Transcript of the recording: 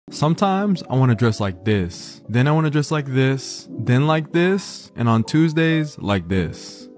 Sometimes I want to dress like this, then I want to dress like this, then like this, and on Tuesdays like this.